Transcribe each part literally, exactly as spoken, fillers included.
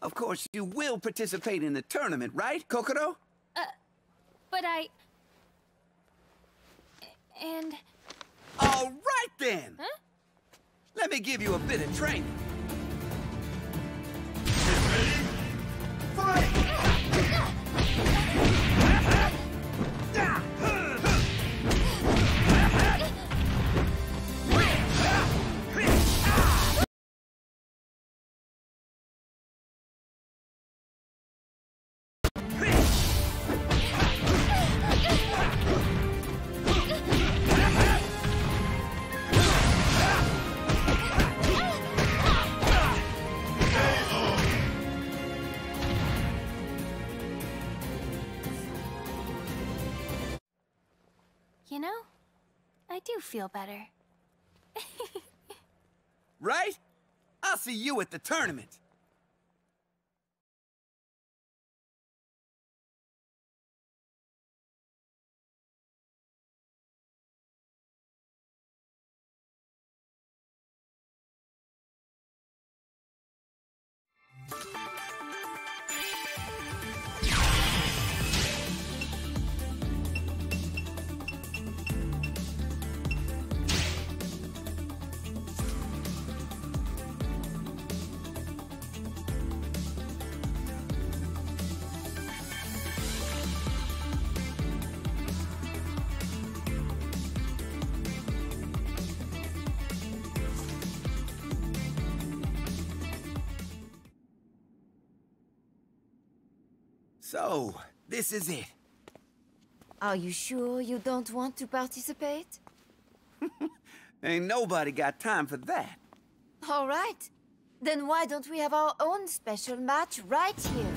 Of course, you will participate in the tournament, right, Kokoro? Uh, but I... And... All right, then! Huh? Let me give you a bit of training. You know, I do feel better. Right? I'll see you at the tournament. So, this is it. Are you sure you don't want to participate? Ain't nobody got time for that. All right. Then why don't we have our own special match right here?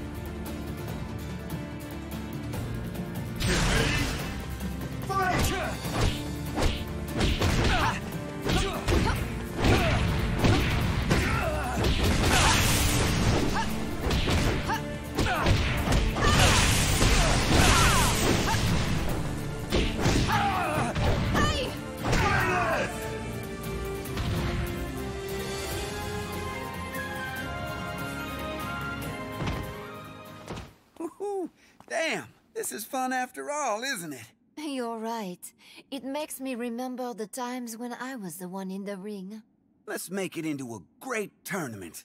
Woohoo! Damn, this is fun after all, isn't it? You're right. It makes me remember the times when I was the one in the ring. Let's make it into a great tournament.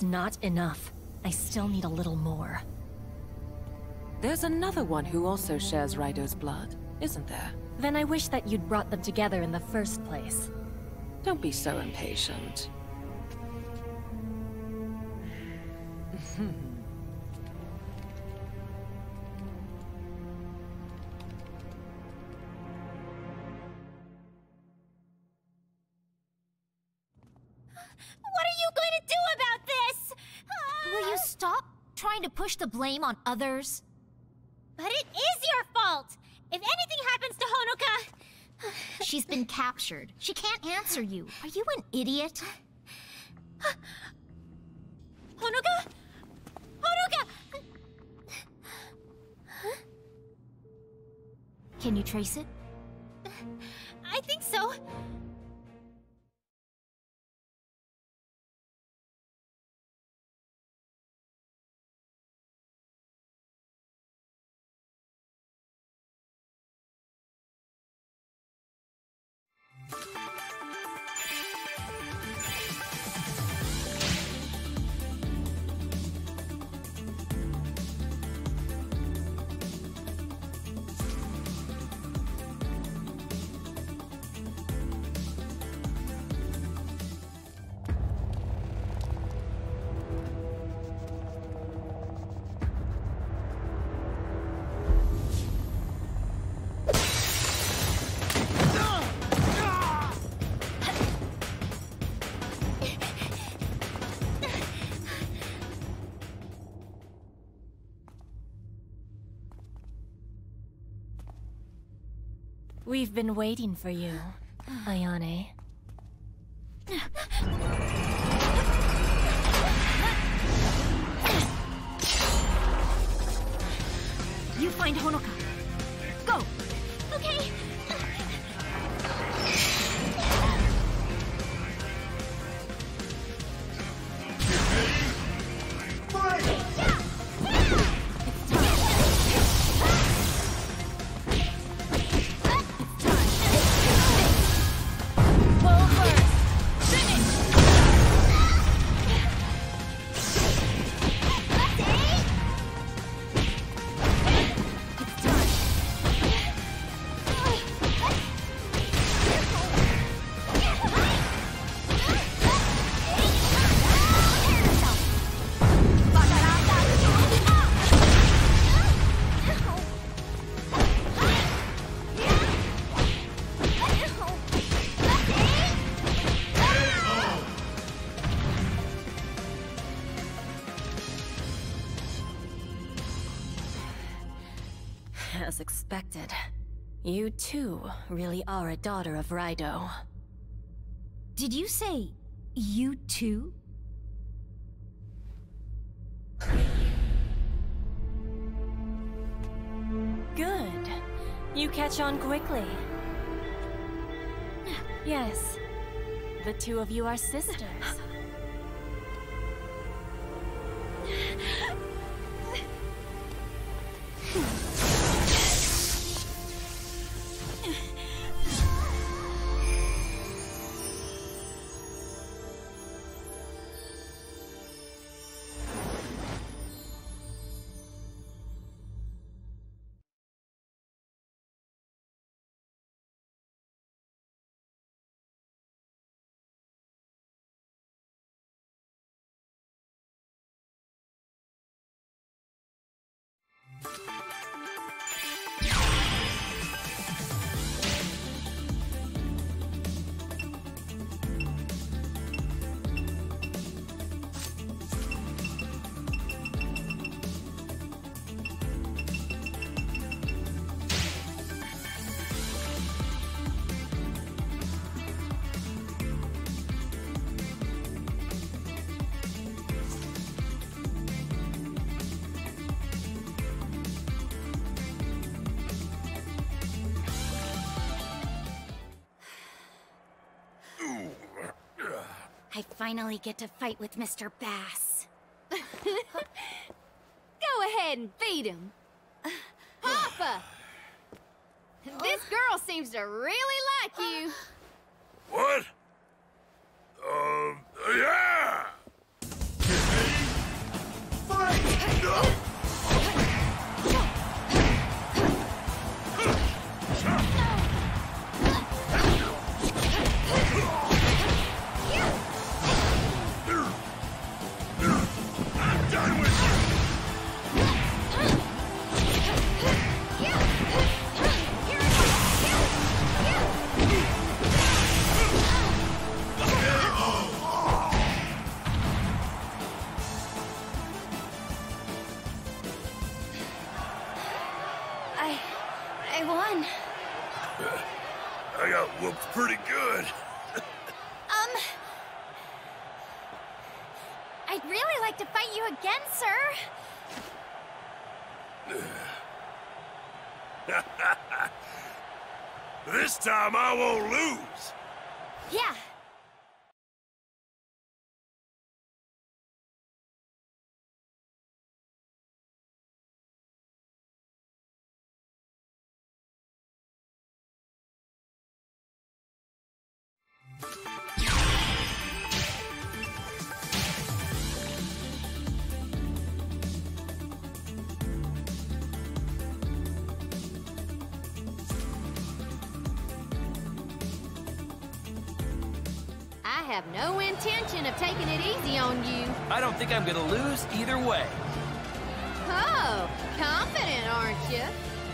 not enough. I still need a little more. There's another one who also shares Raido's blood, isn't there? Then I wish that you'd brought them together in the first place. Don't be so impatient. What are you going to do about this? Will you stop trying to push the blame on others? But it is your fault! If anything happens to Honoka... She's been captured. She can't answer you. Are you an idiot? Honoka? Honoka! Can you trace it? I think so. We've been waiting for you, Ayane. You find Honoka. Go! Okay! As expected. You too really are a daughter of Raido. Did you say you too? Good. You catch on quickly. Yes. The two of you are sisters. I finally get to fight with Mister Bass. Go ahead and beat him. Papa! This girl seems to really like you. What? Um, yeah! I won. I got whooped pretty good. Um... I'd really like to fight you again, sir. This time I won't lose. Yeah. I have no intention of taking it easy on you. I don't think I'm gonna lose either way. Oh, confident, aren't you?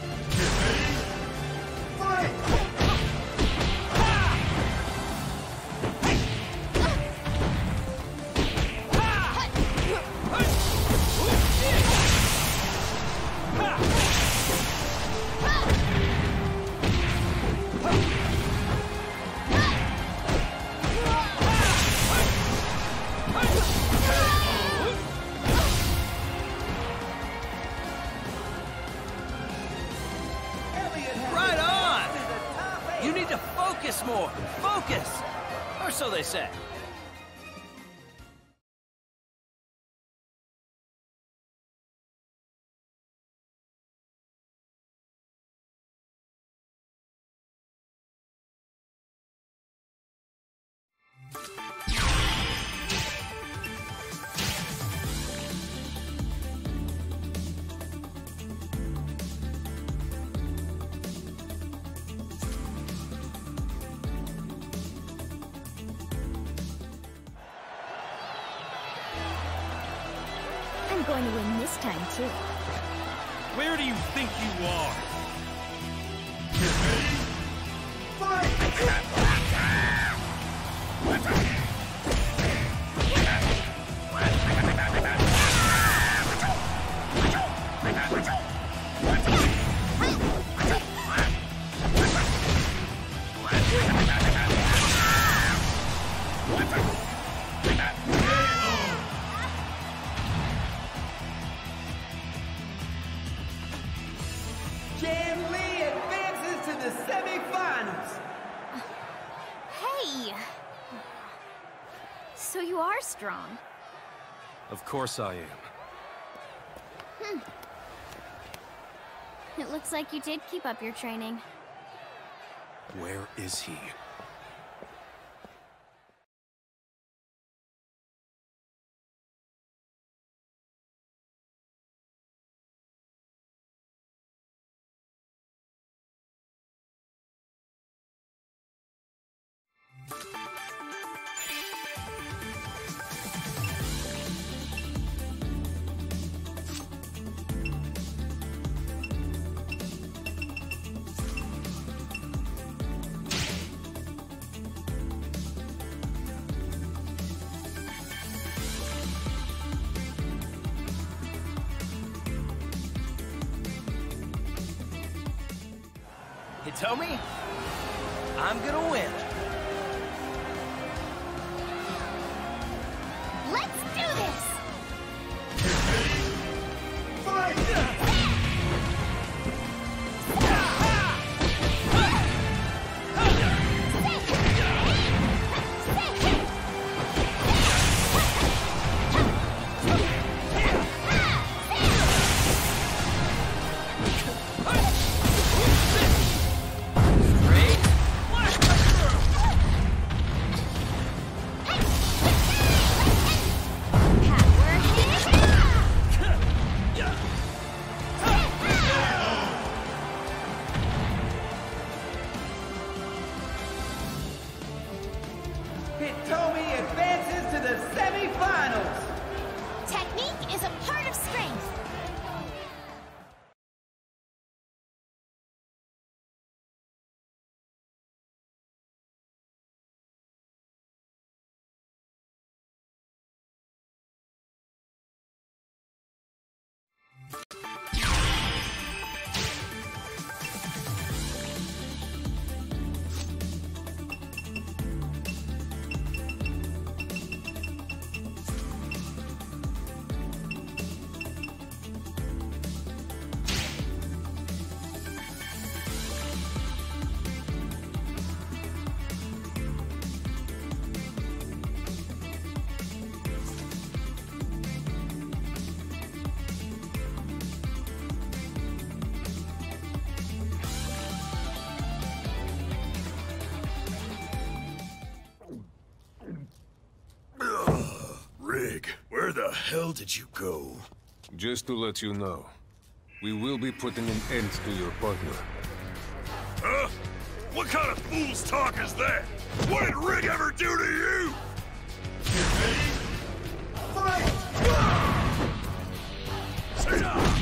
Right on! You need to focus more. Focus! Or so they say. I'm going to win this time, too. Where do you think you are? Jan Lee advances to the semifinals. Hey! So you are strong. Of course I am. Hmm. It looks like you did keep up your training. Where is he? Hitomi, I'm gonna win. Let's do this! Great. hell did you go? Just to let you know, we will be putting an end to your partner. Huh? What kind of fool's talk is that? What did Rick ever do to you? Fight! Sit down!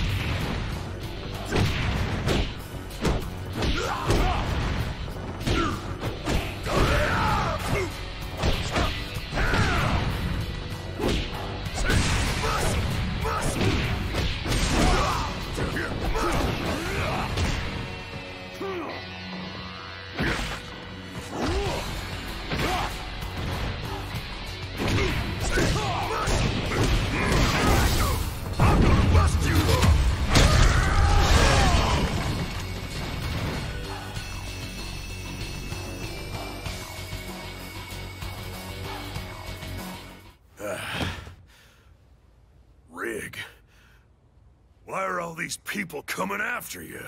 Rig, why are all these people coming after you?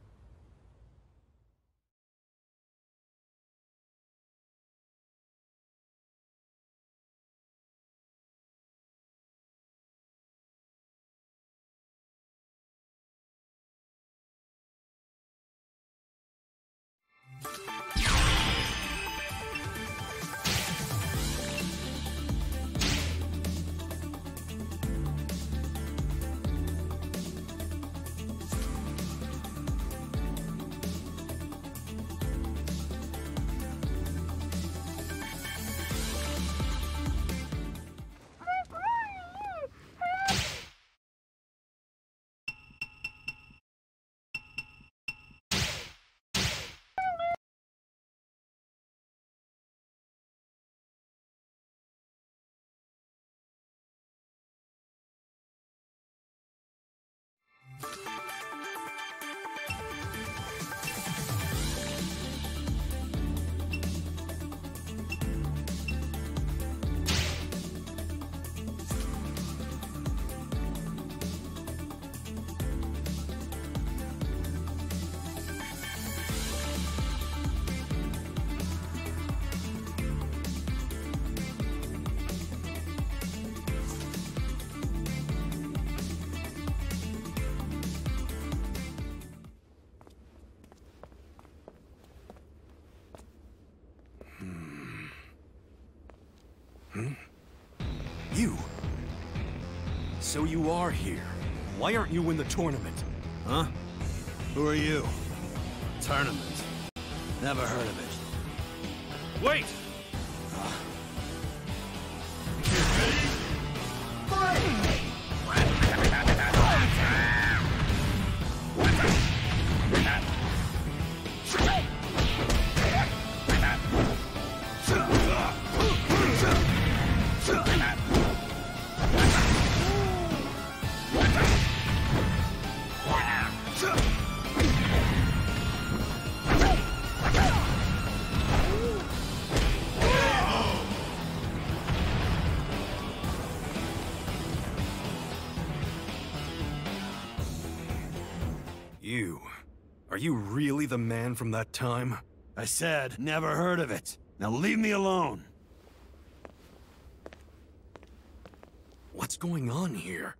Hmm? You? So you are here. Why aren't you in the tournament? Huh? Who are you? Tournament. Never heard of it. Wait! You. Are you really the man from that time? I said, never heard of it. Now leave me alone. What's going on here?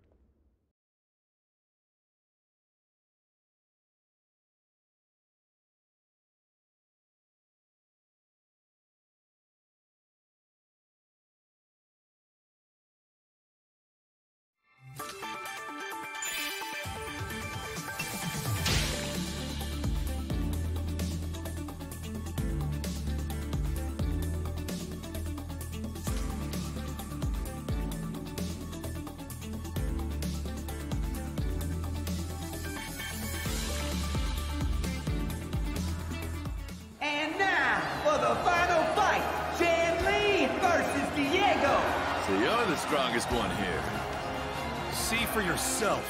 And now, for the final fight, Jan Lee versus Diego. So you're the strongest one here. See for yourself.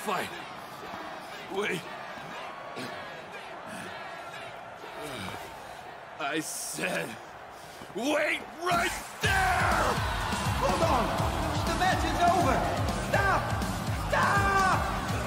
fight. Wait. I said, wait right there! Hold on! The match is over! Stop! Stop!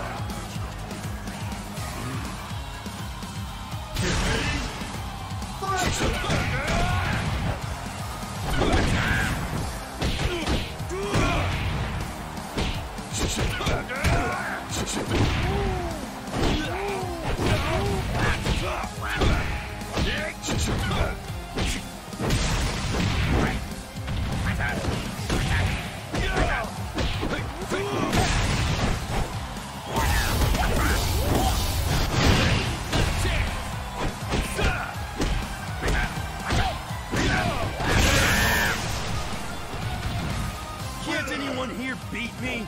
Can't anyone here beat me?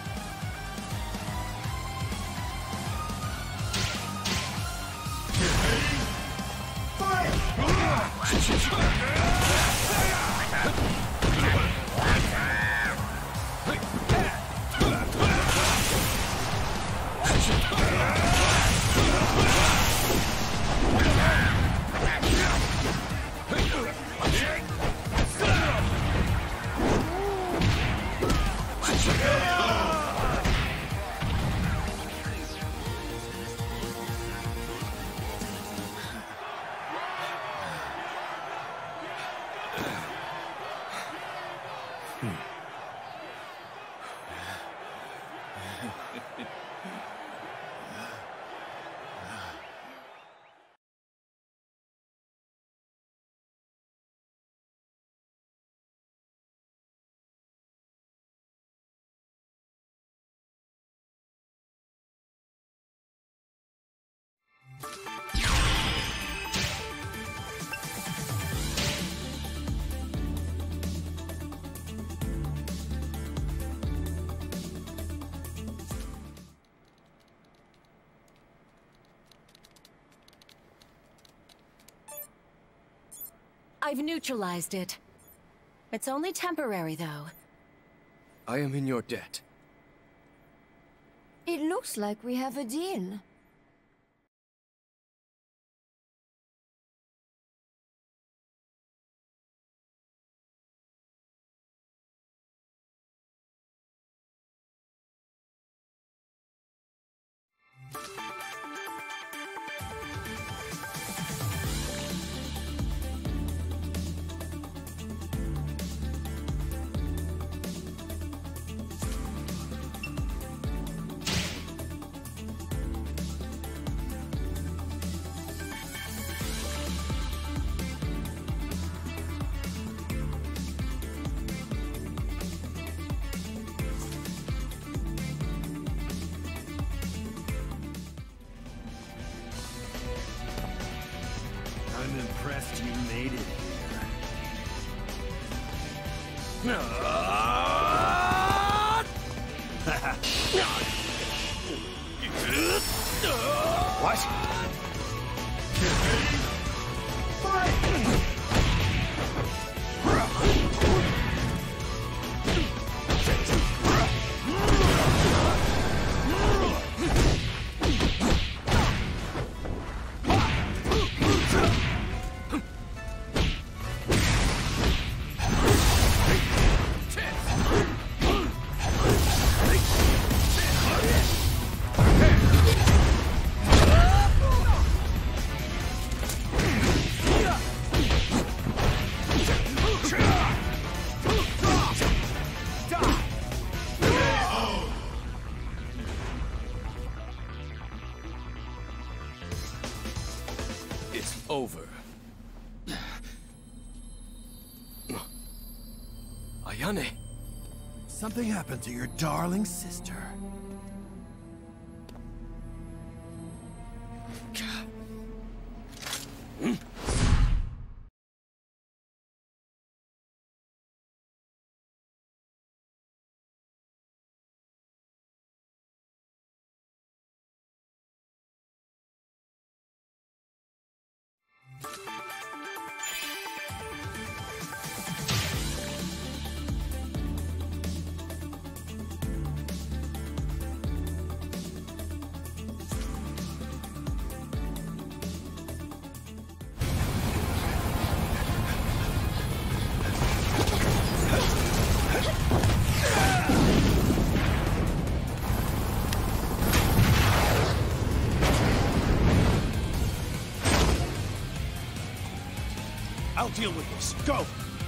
I've neutralized it. It's only temporary, though. I am in your debt. It looks like we have a deal. I'm impressed you made it here. What? It's over. Ayane! Something happened to your darling sister. I'll deal with this. Go!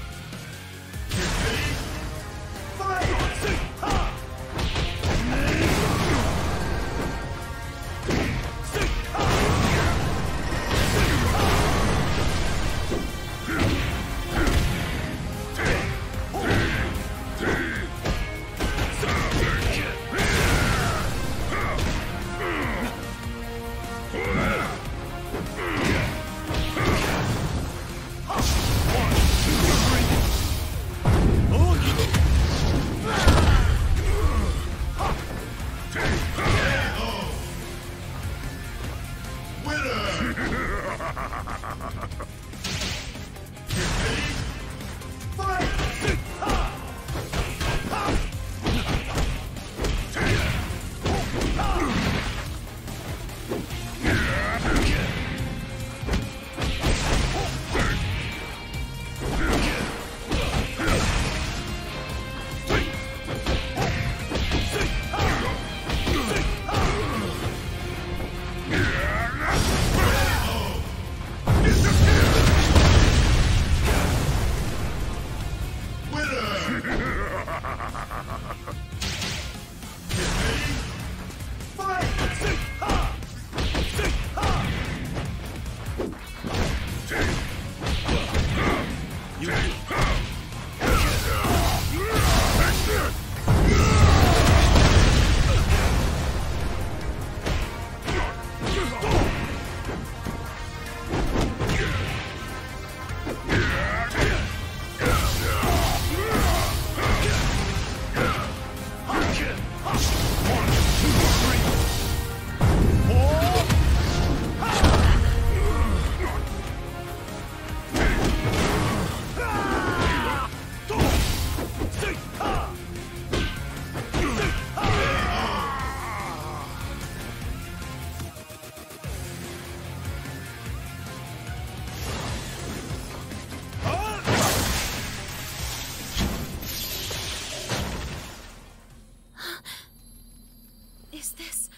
Is this...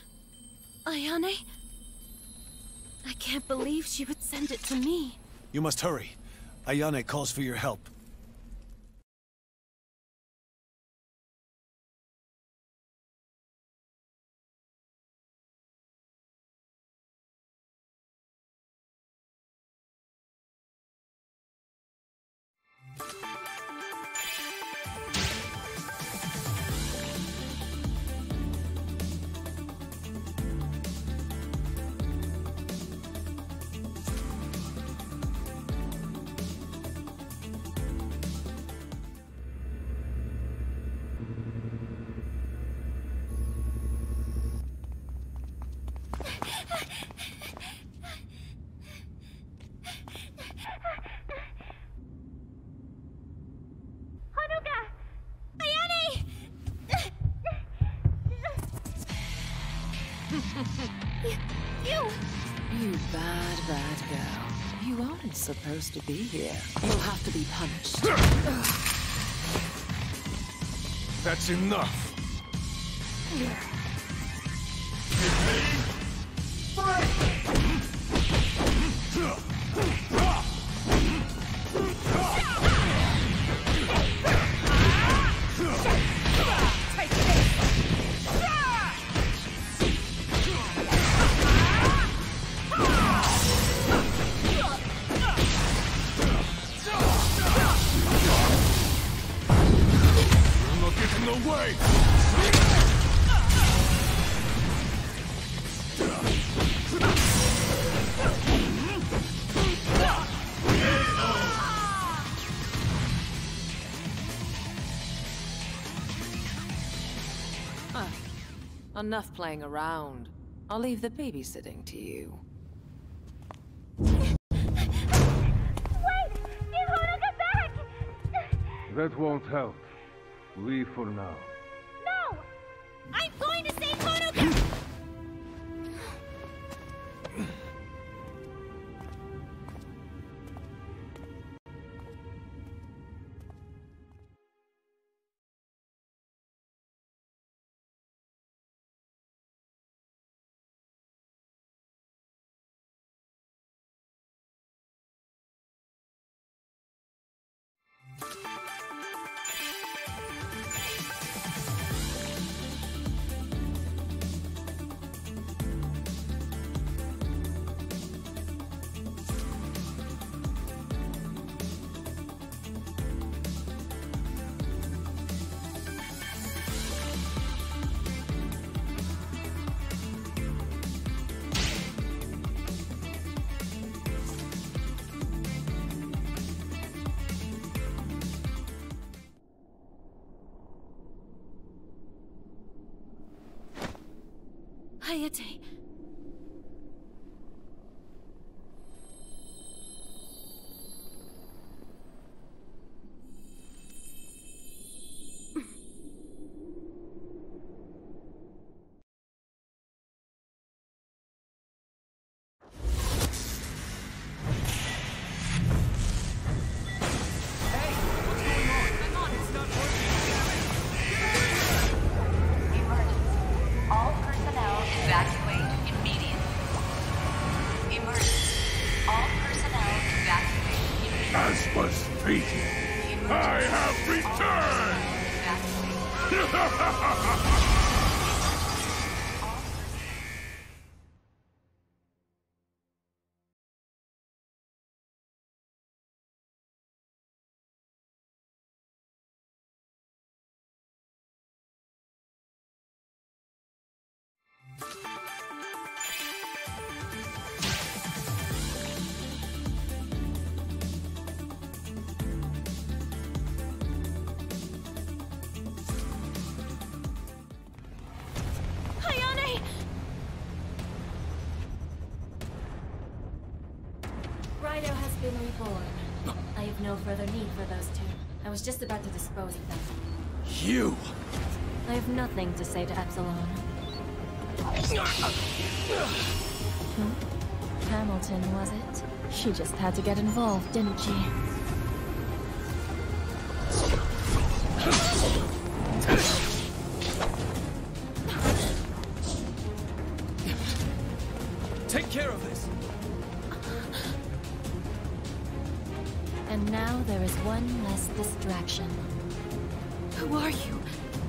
Ayane? I can't believe she would send it to me. You must hurry. Ayane calls for your help. You! You bad, bad girl. You aren't supposed to be here. You'll have to be punished. That's enough. Away! Ah, enough playing around. I'll leave the babysitting to you. Wait! Give Honoka back! That won't help. Leave for now. No! I'm going to save Honoka! Hayate. As was fated, I have returned! Rhino has been reborn. I have no further need for those two. I was just about to dispose of them. You! I have nothing to say to Epsilon. Hmm? Hamilton, was it? She just had to get involved, didn't she? Take care of this! And now there is one less distraction. Who are you?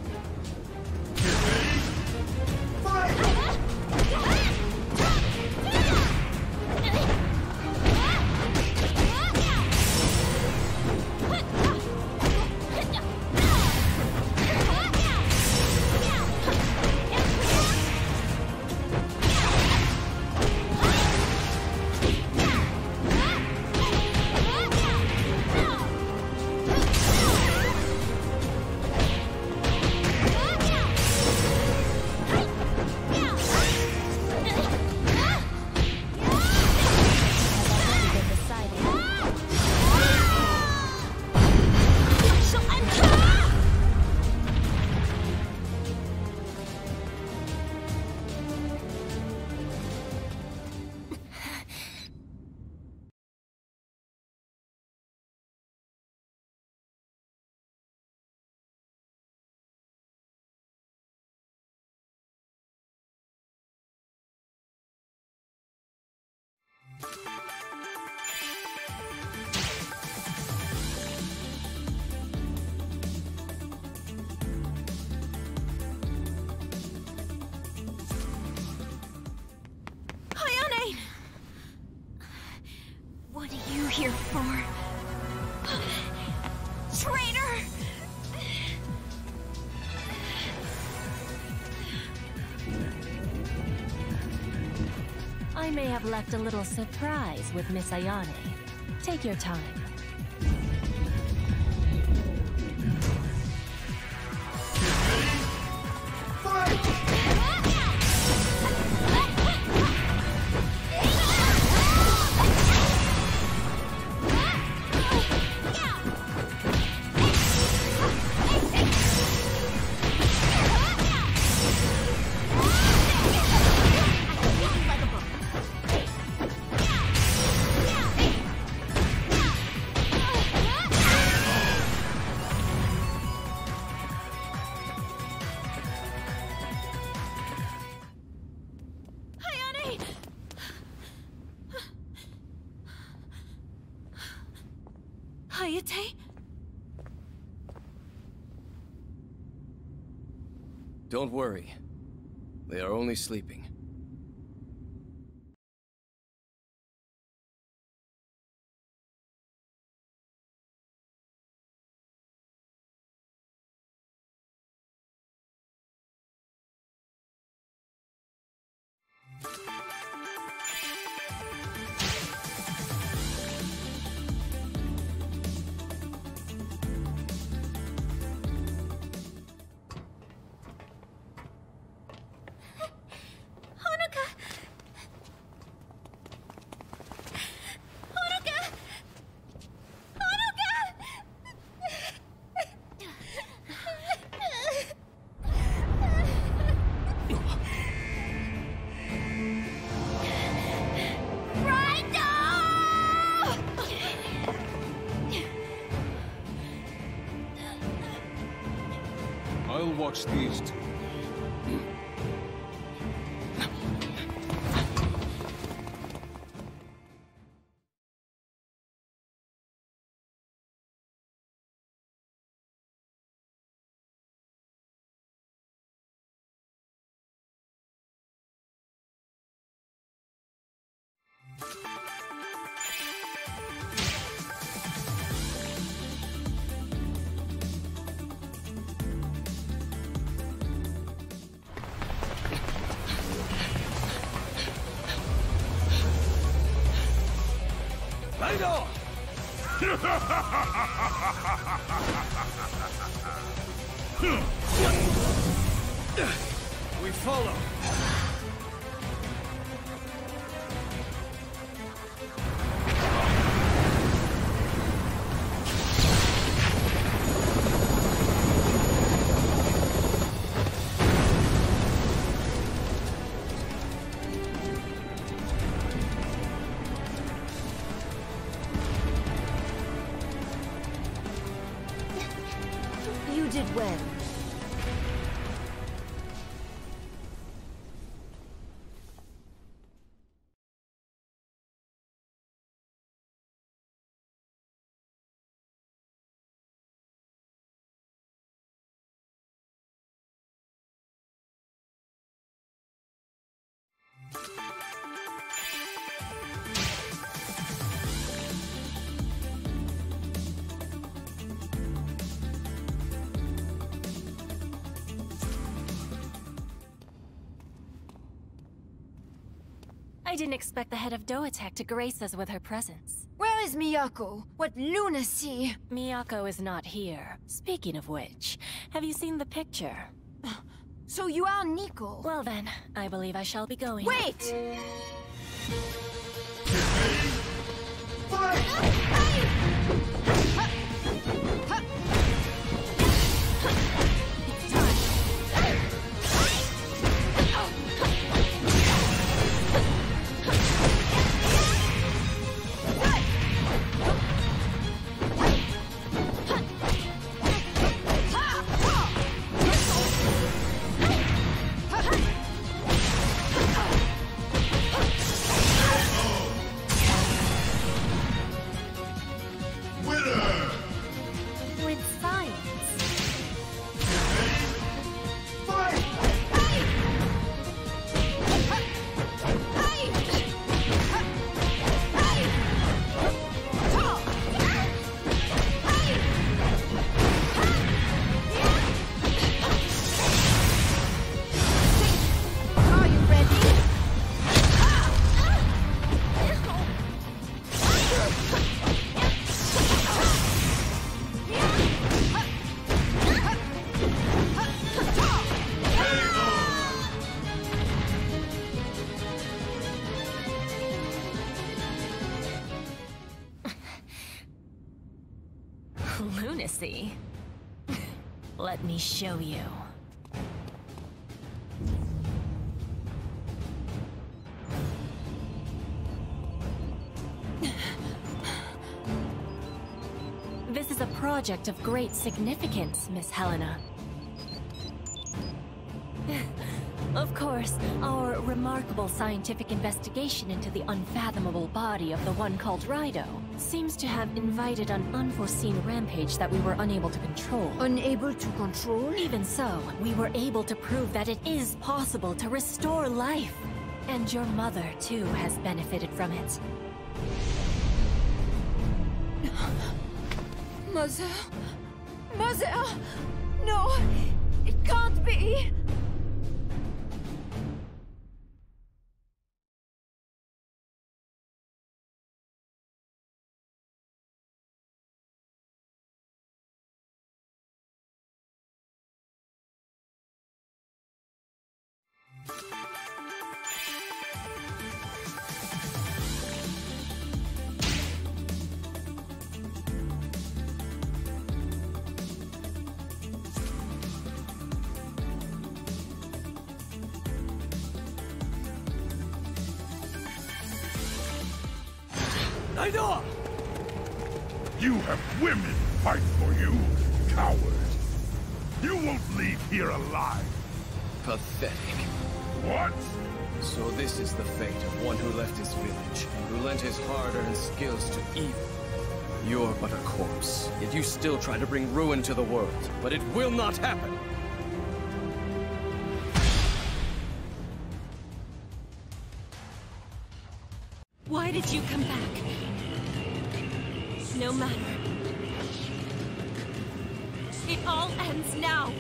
Ayane! What are you here for? Traitor! I may have left a little surprise with Miss Ayane. Take your time. Hayate? Don't worry. They are only sleeping. watch these two. Raido! We follow. You did well. I didn't expect the head of Doatech to grace us with her presence. Where is Miyako? What lunacy! Miyako is not here. Speaking of which, have you seen the picture? So you are Nico? Well then, I believe I shall be going. Wait! Lunacy. Let me show you. This is a project of great significance, Miss Helena. Of course, our remarkable scientific investigation into the unfathomable body of the one called Raido seems to have invited an unforeseen rampage that we were unable to control. Unable to control? Even so, we were able to prove that it is possible to restore life. And your mother, too, has benefited from it. Mother? Mother! No! It can't be! Raido! You have women fight for you, coward. You won't leave here alive! Pathetic. What? So this is the fate of one who left his village, who lent his hard-earned skills to evil. You're but a corpse, yet you still try to bring ruin to the world. But it will not happen! Why did you come back? No matter. It all ends now.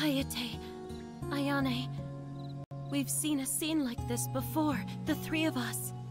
Hayate, Ayane. We've seen a scene like this before, the three of us.